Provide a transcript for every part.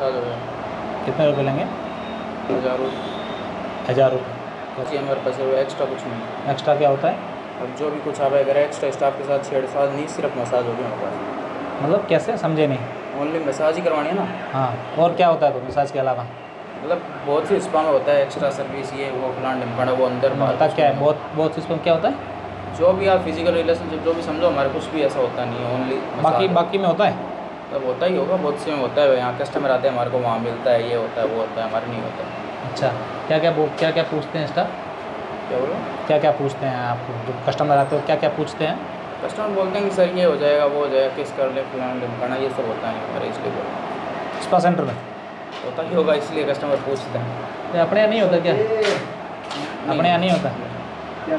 Massage हो गया। कितने रुपये लेंगे? 1000 रुपये। 1000 रुपये जी हमारे पास एक्स्ट्रा कुछ नहीं। एक्स्ट्रा क्या होता है? अब जो भी कुछ आप अगर एक्स्ट्रा स्टाफ के साथ छेड़छाड़ नहीं, सिर्फ मसाज होगी हमारे पास। मतलब कैसे, समझे नहीं। ओनली मसाज ही करवानी है ना। हाँ, और क्या होता है तो मसाज के अलावा? मतलब बहुत सी स्पा में होता है एक्स्ट्रा सर्विस, ये वो फलान ढिमकाना, वो अंदर बाहर होता क्या है? बहुत सिस्टम क्या होता है? जो भी आप फिजिकल रिलेशनशिप जो भी समझो, हमारे कुछ भी ऐसा होता नहीं है, ओनली बाकी में होता है? तब होता ही होगा, बहुत से में होता है। यहाँ कस्टमर आते हैं हमारे को, वहाँ मिलता है, ये होता है वो होता है, हमारे नहीं होता। अच्छा, क्या पूछते हैं स्टाफ? क्या बोलो? क्या पूछते हैं आपको जो कस्टमर आते हो? क्या पूछते हैं? कस्टमर बोलते हैं कि सर ये हो जाएगा, वो हो जाएगा, किस कर ले, फलान ढिमकाना, ये सब होता है हमारे, इसलिए बोलो। स्पा सेंटर में होता ही होगा, इसलिए कस्टमर पूछते हैं। ये अपने यहाँ नहीं होता क्या? अपने यहाँ नहीं होता क्या?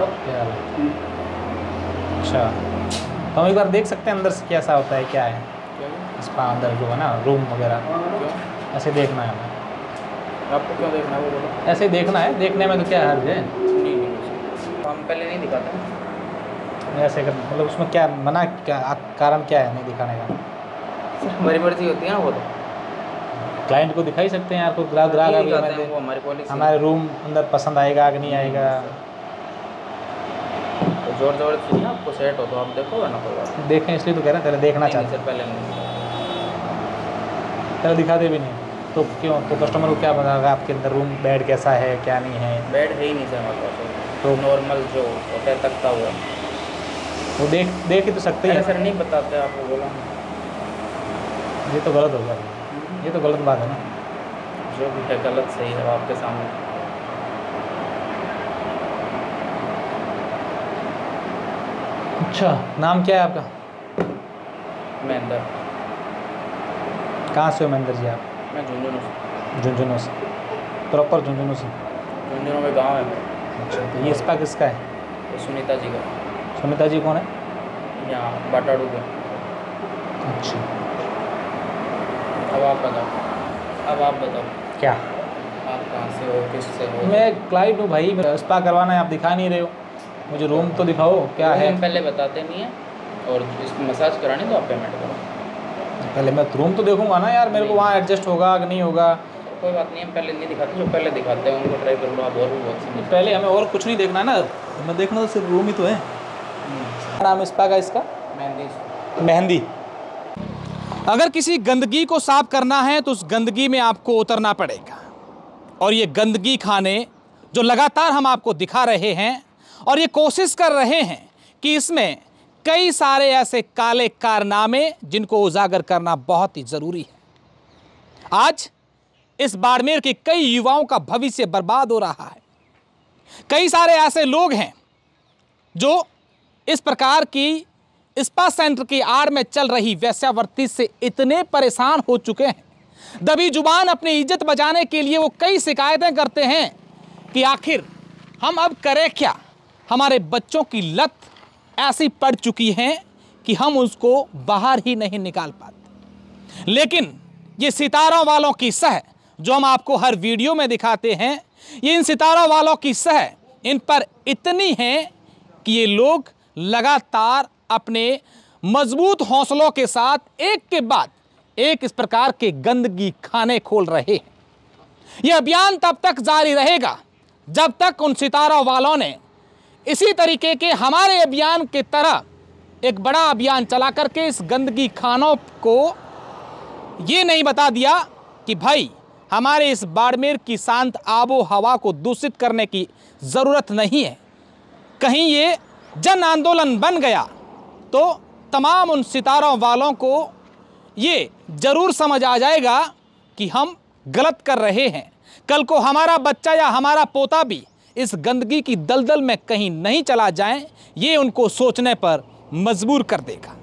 अच्छा, तो हम एक बार देख सकते हैं अंदर से कैसा होता है, क्या है स्पा अंदर जो है ना, रूम वगैरह? ऐसे देखना है हमें। आपको क्यों देखना है वो बोलो? ऐसे ही देखना है, देखने में तो क्या हर्ज है? नहीं हम पहले नहीं दिखाते। ऐसे कर, मतलब उसमें क्या मना, क्या कारण क्या है नहीं दिखाने का? हमारी मर्जी होती है ना, वो तो क्लाइंट को दिखा ही सकते हैं यार, कोई ग्राहक वो हमारी पॉलिसी। हमारे रूम अंदर पसंद आएगा कि नहीं आएगा? तो जोर से नहीं, आपको सेट हो तो आप देखो ना, कोई बात देखें इसलिए तो कह रहे हैं, पहले देखना चाहते नहीं, पहले नहीं। पहले दिखाते भी नहीं तो क्यों? तो कस्टमर को क्या बताएगा आपके अंदर रूम बेड कैसा है क्या नहीं है? बेड है ही नहीं सर हमारे पास, तो नॉर्मल जो होता है तख्ता हुआ, वो देख ही तो सकते हैं सर, नहीं बताते आपको, बोला ये तो गलत हो गया, ये तो गलत बात है ना। जो भी है गलत सही है आपके सामने। अच्छा, नाम क्या है आपका? महेंद्र। कहाँ से हो महेंद्र जी आप? मैं झुंझुनू से। झुंझुनू से? प्रॉपर झुंझुनू से? झुंझुनू में गाँव है मेरा। अच्छा, तो ये स्पा किसका है? तो सुनीता जी का। सुनीता जी कौन है? यहाँ बाटाड़ू के। अच्छा, अब आप बताओ क्या? आप कहाँ से हो, किस से हो? मैं क्लाइंट हूँ भाई, स्पा करवाना है, आप दिखा नहीं रहे हो, मुझे रूम तो दिखाओ क्या है। हम पहले बताते नहीं हैं, और इसकी मसाज करानी तो आप पेमेंट करो। पहले मैं रूम तो देखूंगा ना यार, मेरे को वहाँ एडजस्ट होगा कि नहीं होगा? कोई बात नहीं, हम पहले नहीं दिखाते, जो पहले दिखाते हैं उनको ट्राई कर लो आप, और भी बहुत पहले हमें और कुछ नहीं देखना है ना, हमें देखना तो सिर्फ रूम ही तो है। नाम है स्पा का इसका? मेहंदी। अगर किसी गंदगी को साफ करना है तो उस गंदगी में आपको उतरना पड़ेगा, और ये गंदगी खाने जो लगातार हम आपको दिखा रहे हैं, और ये कोशिश कर रहे हैं कि इसमें कई सारे ऐसे काले कारनामे जिनको उजागर करना बहुत ही जरूरी है। आज इस बाड़मेर के कई युवाओं का भविष्य बर्बाद हो रहा है। कई सारे ऐसे लोग हैं जो इस प्रकार की स्पा सेंटर की आड़ में चल रही वेश्यावृत्ति से इतने परेशान हो चुके हैं, दबी जुबान अपनी इज्जत बचाने के लिए वो कई शिकायतें करते हैं कि आखिर हम अब करें क्या। हमारे बच्चों की लत ऐसी पड़ चुकी है कि हम उसको बाहर ही नहीं निकाल पाते। लेकिन ये सितारों वालों की सह जो हम आपको हर वीडियो में दिखाते हैं, ये इन सितारों वालों की सह इन पर इतनी है कि ये लोग लगातार अपने मजबूत हौसलों के साथ एक के बाद एक इस प्रकार के गंदगी खाने खोल रहे हैं। यह अभियान तब तक जारी रहेगा जब तक उन सितारों वालों ने इसी तरीके के हमारे अभियान के तरह एक बड़ा अभियान चला करके इस गंदगी खानों को ये नहीं बता दिया कि भाई हमारे इस बाड़मेर की शांत आबो हवा को दूषित करने की ज़रूरत नहीं है। कहीं ये जन आंदोलन बन गया तो तमाम उन सितारों वालों को ये ज़रूर समझ आ जाएगा कि हम गलत कर रहे हैं। कल को हमारा बच्चा या हमारा पोता भी इस गंदगी की दलदल में कहीं नहीं चला जाए, ये उनको सोचने पर मजबूर कर देगा।